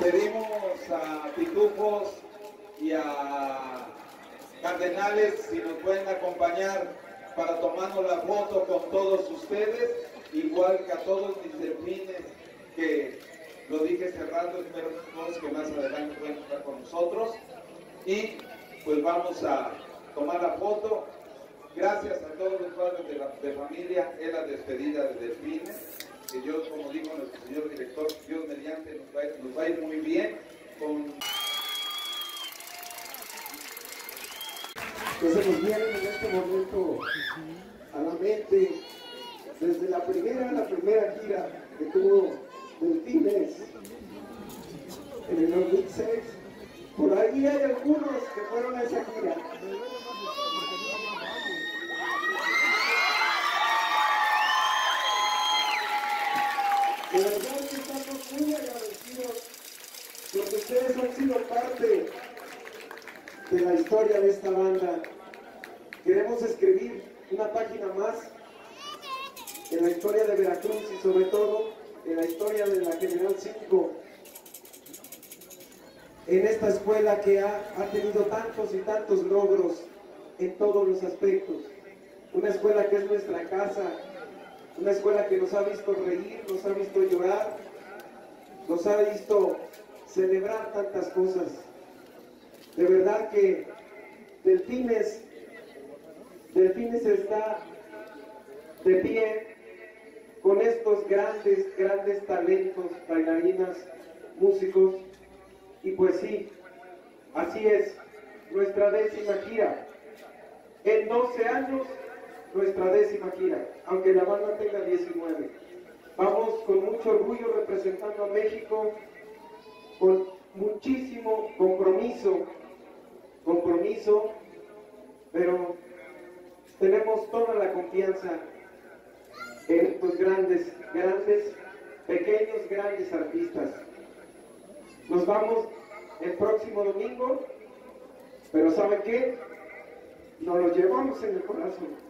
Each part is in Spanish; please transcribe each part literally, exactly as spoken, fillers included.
Pedimos a Pitufos y a Cardenales si nos pueden acompañar para tomarnos la foto con todos ustedes, igual que a todos mis delfines, que lo dije cerrando, espero todos que más adelante puedan estar con nosotros. Y pues vamos a tomar la foto. Gracias a todos los padres de, la, de familia en la despedida de delfines. Que Dios, como dijo nuestro señor director, Dios mediante nos va, nos va a ir muy bien con... Que se nos vienen en este momento a la mente desde la primera, la primera gira que tuvo Delfines en el dos mil seis. Por ahí hay algunos que fueron a esa gira. De verdad que estamos muy agradecidos porque ustedes han sido parte de la historia de esta banda. Queremos escribir una página más en la historia de Veracruz y sobre todo en la historia de la General cinco, en esta escuela que ha, ha tenido tantos y tantos logros en todos los aspectos. Una escuela que es nuestra casa, una escuela que nos ha visto reír, nos ha visto llorar, nos ha visto celebrar tantas cosas. De verdad que Delfines, Delfines está de pie con estos grandes, grandes talentos, bailarinas, músicos, y pues sí, así es, nuestra décima gira. En doce años, nuestra décima gira, aunque la banda tenga diecinueve. Vamos con mucho orgullo representando a México, con muchísimo compromiso, compromiso, pero tenemos toda la confianza en estos grandes, grandes, pequeños, grandes artistas. Nos vamos el próximo domingo, pero ¿saben qué? Nos lo llevamos en el corazón.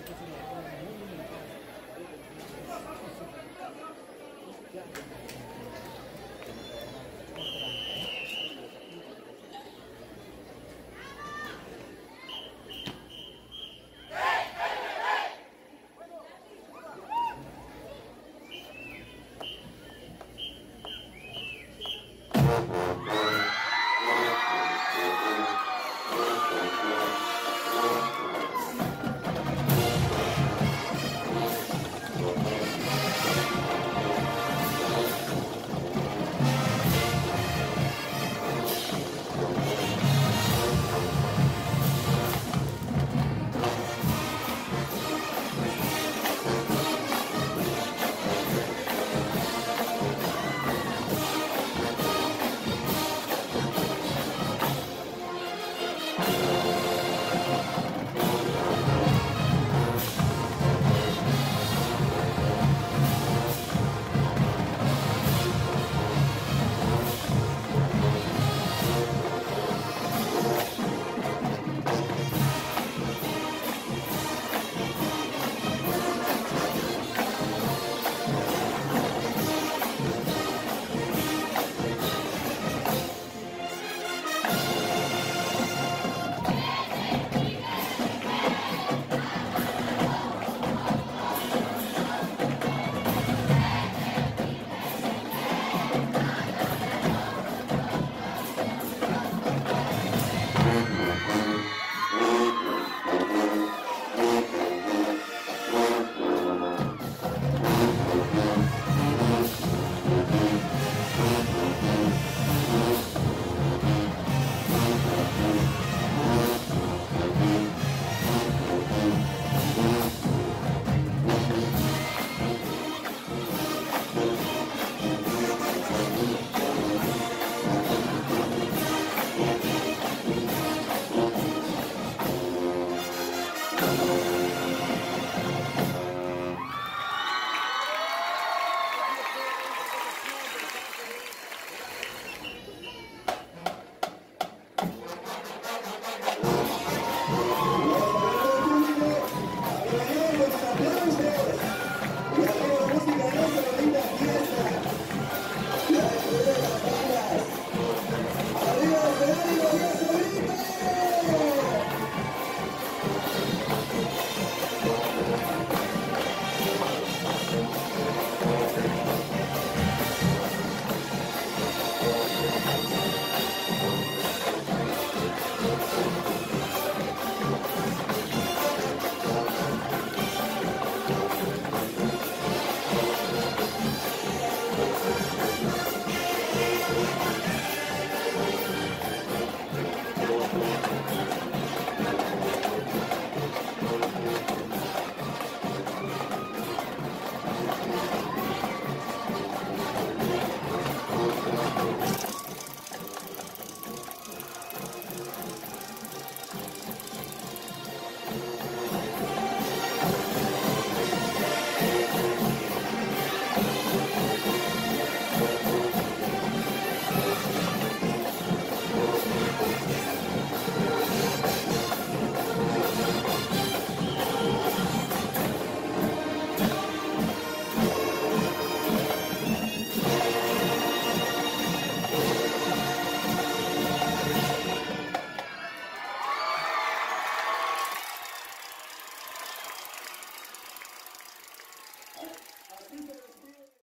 Y arriba la música, no se lo linda fiesta.